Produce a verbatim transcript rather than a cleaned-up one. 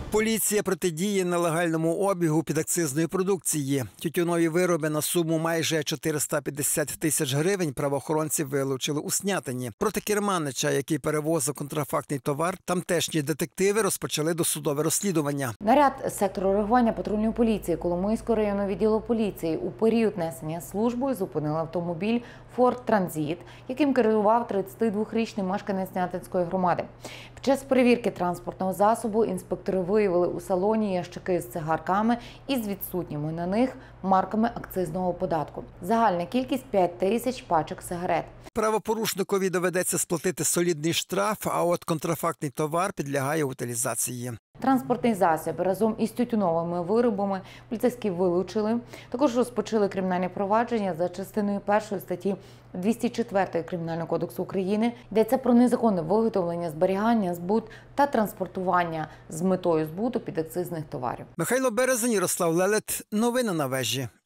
Поліція протидіє нелегальному обігу підакцизної продукції. Тютюнові вироби на суму майже чотириста п'ятдесят тисяч гривень правоохоронці вилучили у Снятині. Проти керманича, який перевозив контрафактний товар, тамтешні детективи розпочали досудове розслідування. Наряд сектору реагування патрульної поліції Коломийського районного відділу поліції у період несення служби зупинили автомобіль «Форд Транзит», яким керував тридцятидвохрічний мешканець Снятинської громади. Під час перевірки транспортного засобу інспектори виявили у салоні ящики з цигарками із відсутніми на них марками акцизного податку. Загальна кількість – п'ять тисяч пачок сигарет. Правопорушникові доведеться сплатити солідний штраф, а от контрафактний товар підлягає утилізації. Транспортний засіб разом із тютюновими виробами поліцейські вилучили. Також розпочали кримінальне провадження за частиною першої статті двісті четвертої Кримінального кодексу України. Йдеться про незаконне виготовлення, зберігання, збут та транспортування з метою збуту підакцизних товарів. Михайло Березень, Ярослав Лелет. Новини на вежі.